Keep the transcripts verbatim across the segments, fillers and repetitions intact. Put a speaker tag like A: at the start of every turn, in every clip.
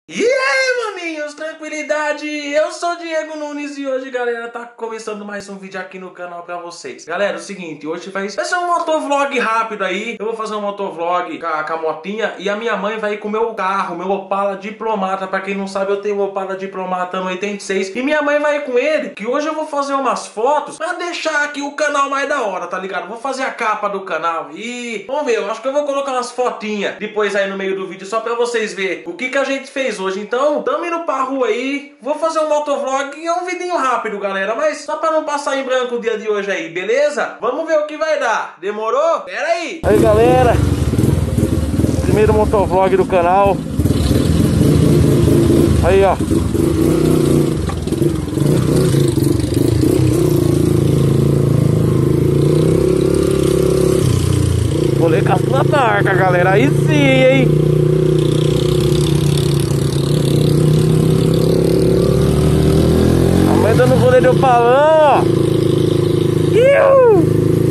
A: E aí, maninhos, tranquilidade? Eu sou o Diego Nunes e hoje, galera, tá começando mais um vídeo aqui no canal pra vocês. Galera, é o seguinte, hoje vai, vai ser um motovlog rápido aí. Eu vou fazer um motovlog com a, com a motinha e a minha mãe vai ir com o meu carro, meu Opala Diplomata. Pra quem não sabe, eu tenho o Opala Diplomata no oitenta e seis e minha mãe vai ir com ele, que hoje eu vou fazer umas fotos pra deixar aqui o canal mais da hora, tá ligado? Vou fazer a capa do canal e... vamos ver, eu acho que eu vou colocar umas fotinhas depois aí no meio do vídeo só pra vocês verem o que que a gente fez hoje. Então, tamo indo pra rua aí. Vou fazer um motovlog e é um vidinho rápido, galera, mas só pra não passar em branco o dia de hoje aí, beleza? Vamos ver o que vai dar. Demorou? Pera aí.
B: Aí, galera, primeiro motovlog do canal. Aí, ó. Rolê casco na tarca, galera. Aí sim, hein? Dando rolê de opalão, ó. Iu!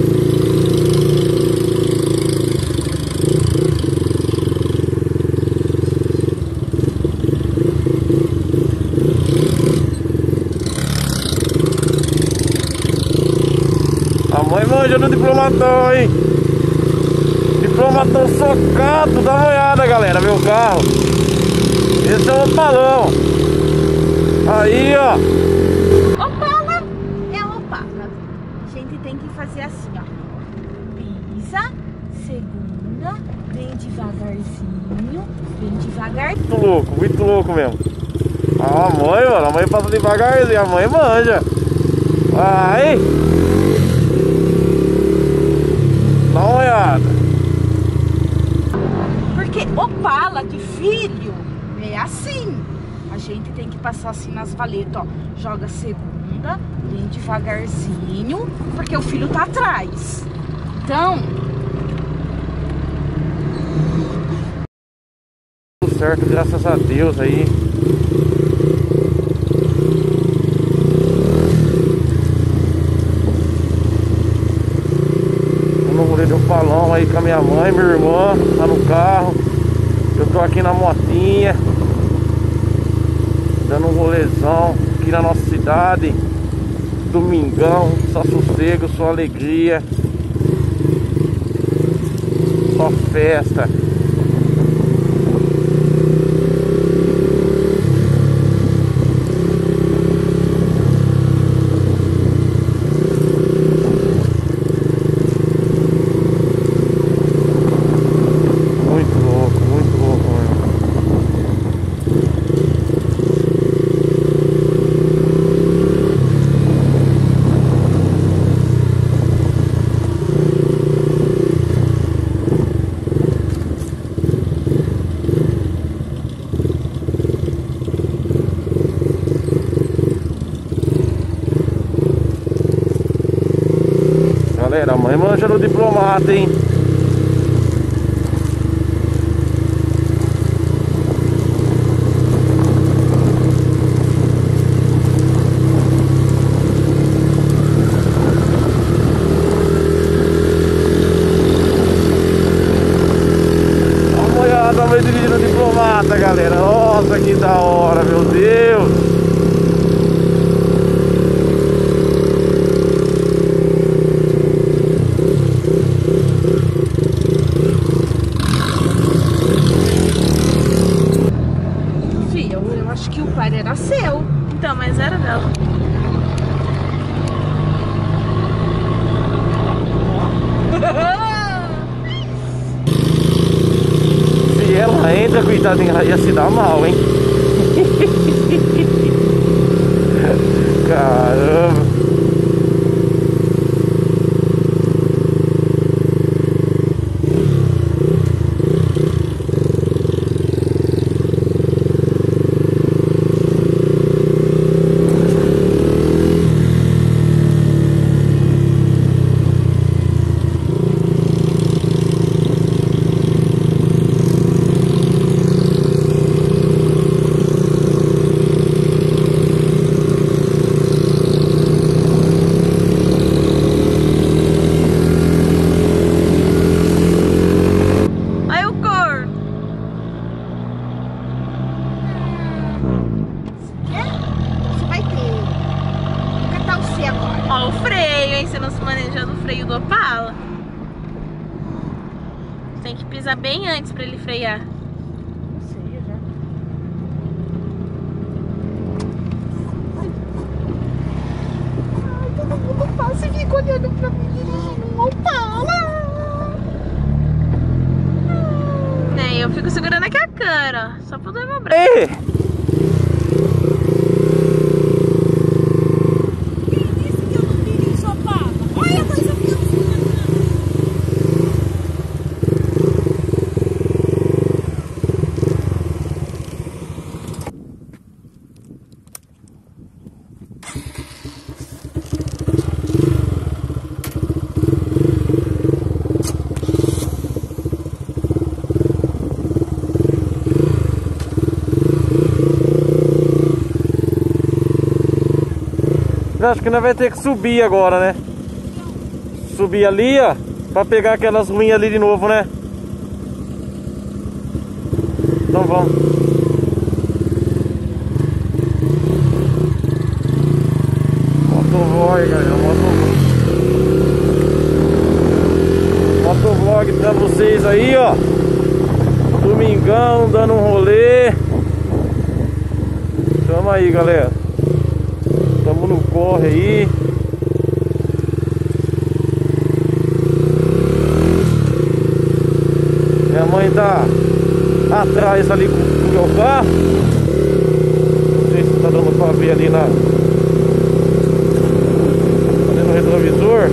B: A mãe manja no diplomatão, hein? Diplomatão socado, dá uma olhada, galera, meu carro. Esse é o opalão. Aí, ó.
C: Opala é Opala. A gente tem que fazer assim, ó. Pisa, segunda, vem devagarzinho, vem devagar.
B: Muito louco, muito louco mesmo. A mãe, mano, a mãe passa devagarzinho, a mãe manja. Vai. Dá uma olhada.
C: Porque Opala de filho é assim. A gente tem que passar assim nas valetas, ó. Joga segunda, vem devagarzinho, porque o filho tá atrás. Então...
B: tudo certo, graças a Deus aí. Eu não rolê de opalão aí com a minha mãe, minha irmã, tá no carro. Eu tô aqui na motinha, dando um rolezão aqui na nossa cidade. Domingão, só sossego, só alegria, só festa. Muito louco, muito louco mesmo. Galera, a mãe manja no diplomata, hein? Dá uma olhada, a mãe dirigindo diplomata, galera. Nossa, que da hora, meu Deus!
C: Eu acho que o pai era seu. Então, mas era dela.
B: Se ela entra, coitadinha, ela ia se dar mal, hein? Caramba!
D: experiência no se manejando o freio do Opala. Tem que pisar bem antes pra ele frear.
C: Não sei, já. Ai, todo mundo passa e fica olhando pra mim dirigindo um Opala.
D: É, eu fico segurando aqui a câmera, ó, só pra dar meu braço.
B: Ei! Acho que nós vai ter que subir agora, né? Subir ali, ó, pra pegar aquelas ruínas ali de novo, né? Então vamos. Motovlog, galera, motovlog. Motovlog pra vocês aí, ó. Domingão, dando um rolê. Tamo aí, galera. Tamo no corre aí. Minha mãe tá atrás ali com o meu carro. Não sei se tá dando pra ver ali na ali no retrovisor.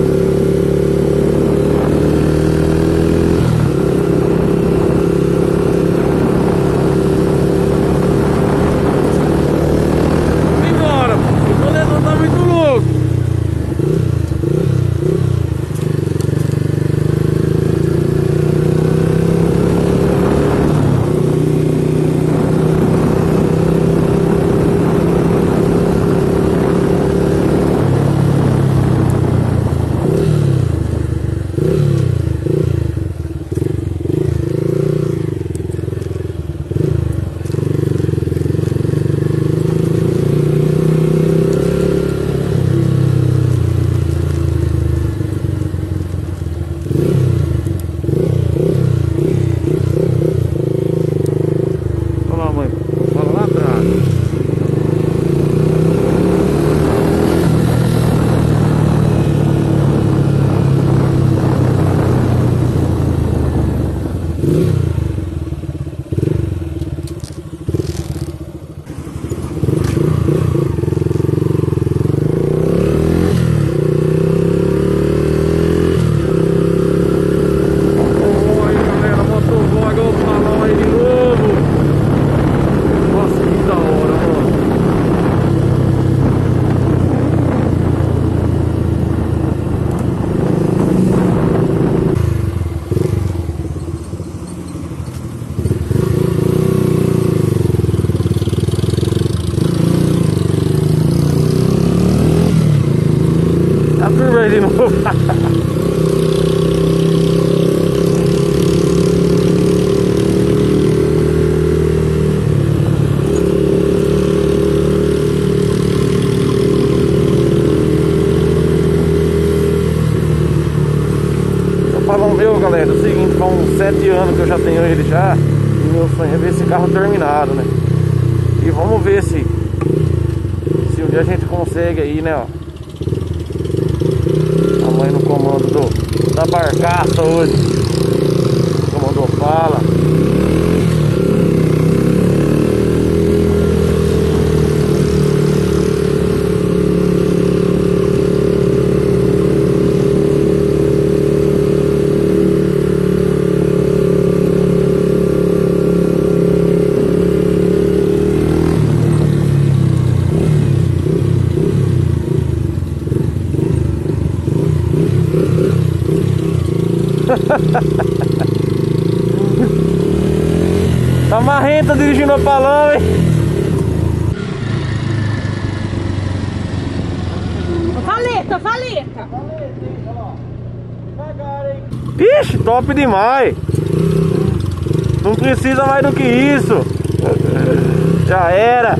B: De novo. Tô falando meu, galera, é o seguinte, faz uns sete anos que eu já tenho ele já. E meu sonho é ver esse carro terminado, né? E vamos ver se se um dia a gente consegue aí, né, ó. A mãe no comando do, da barcaça hoje. Comando Opala. Tá marrenta dirigindo o Opalão, hein?
C: Valeta, valeta.
B: Ixi, top demais. Não precisa mais do que isso. Já era.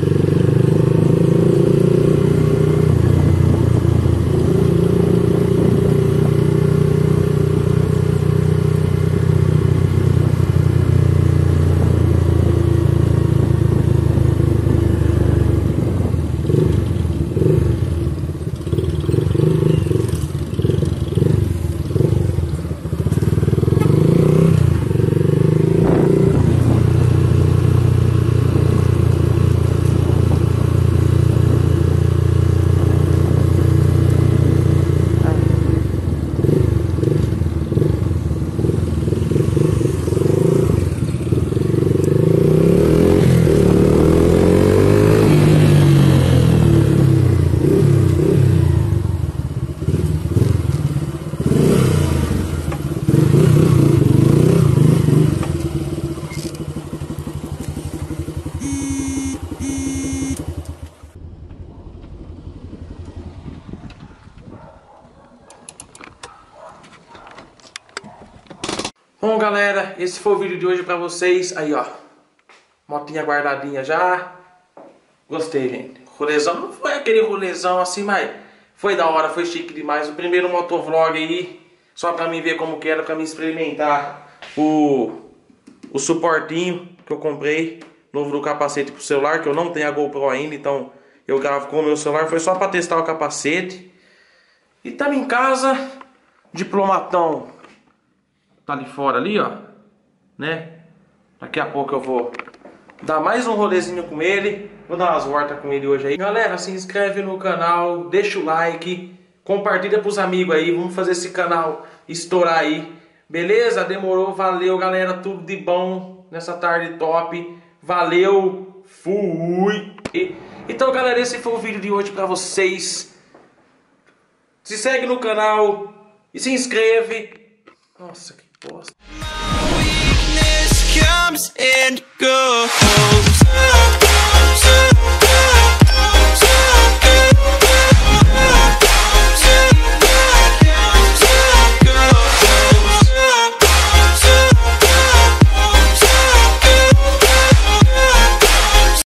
A: galera, esse foi o vídeo de hoje pra vocês. Aí, ó, motinha guardadinha já. Gostei, gente. Rolezão, não foi aquele rolezão assim, mas foi da hora, foi chique demais. O primeiro motovlog aí, só pra mim ver como que era, pra mim experimentar o, o suportinho que eu comprei novo do capacete pro celular, que eu não tenho a GoPro ainda, então eu gravo com o meu celular. Foi só pra testar o capacete. E estamos em casa. Diplomatão tá ali fora ali, ó, né? Daqui a pouco eu vou dar mais um rolezinho com ele. Vou dar umas voltas com ele hoje aí. Galera, se inscreve no canal, deixa o like, compartilha pros amigos aí. Vamos fazer esse canal estourar aí. Beleza? Demorou, valeu, galera. Tudo de bom nessa tarde top. Valeu, fui. Então, galera, esse foi o vídeo de hoje pra vocês. Se segue no canal e se inscreve. Nossa, que bosta.
E: Weakness comes and goes.